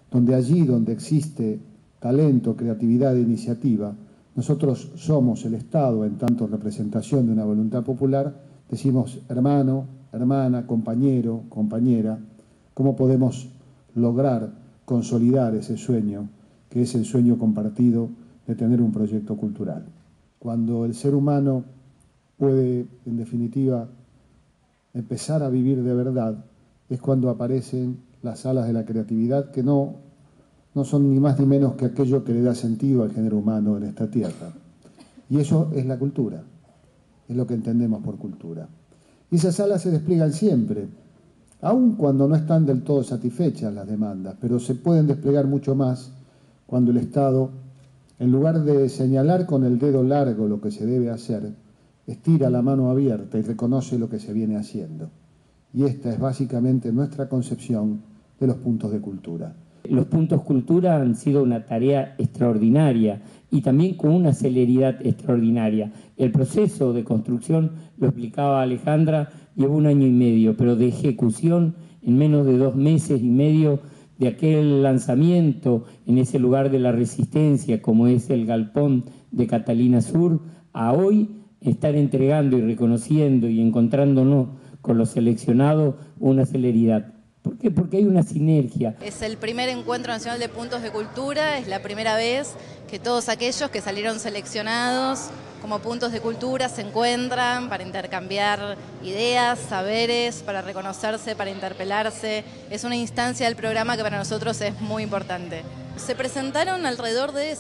donde allí donde existe talento, creatividad e iniciativa, nosotros somos el Estado, en tanto representación de una voluntad popular, decimos hermano, hermana, compañero, compañera, cómo podemos lograr consolidar ese sueño, que es el sueño compartido de tener un proyecto cultural. Cuando el ser humano puede, en definitiva, empezar a vivir de verdad, es cuando aparecen las alas de la creatividad, que no son ni más ni menos que aquello que le da sentido al género humano en esta tierra. Y eso es la cultura, es lo que entendemos por cultura. Y esas alas se despliegan siempre, aun cuando no están del todo satisfechas las demandas, pero se pueden desplegar mucho más cuando el Estado, en lugar de señalar con el dedo largo lo que se debe hacer, estira la mano abierta y reconoce lo que se viene haciendo. Y esta es básicamente nuestra concepción de los puntos de cultura. Los puntos cultura han sido una tarea extraordinaria y también con una celeridad extraordinaria. El proceso de construcción, lo explicaba Alejandra, llevó 1 año y medio, pero de ejecución en menos de 2 meses y medio de aquel lanzamiento en ese lugar de la resistencia como es el galpón de Catalina Sur, a hoy estar entregando y reconociendo y encontrándonos con los seleccionados una celeridad. ¿Por qué? Porque hay una sinergia. Es el primer encuentro nacional de puntos de cultura, es la primera vez que todos aquellos que salieron seleccionados como puntos de cultura se encuentran para intercambiar ideas, saberes, para reconocerse, para interpelarse. Es una instancia del programa que para nosotros es muy importante. Se presentaron alrededor de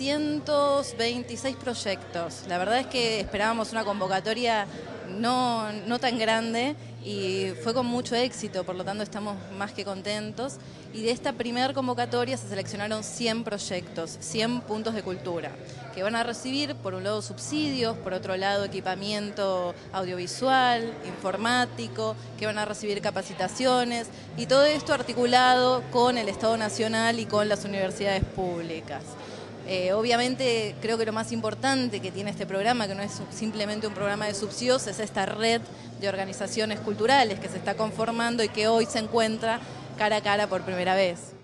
626 proyectos. La verdad es que esperábamos una convocatoria no tan grande y fue con mucho éxito, por lo tanto estamos más que contentos. Y de esta primer convocatoria se seleccionaron 100 proyectos, 100 puntos de cultura, que van a recibir por un lado subsidios, por otro lado equipamiento audiovisual, informático, que van a recibir capacitaciones y todo esto articulado con el Estado Nacional y con las universidades públicas. Obviamente creo que lo más importante que tiene este programa, que no es simplemente un programa de subsidios, es esta red de organizaciones culturales que se está conformando y que hoy se encuentra cara a cara por primera vez.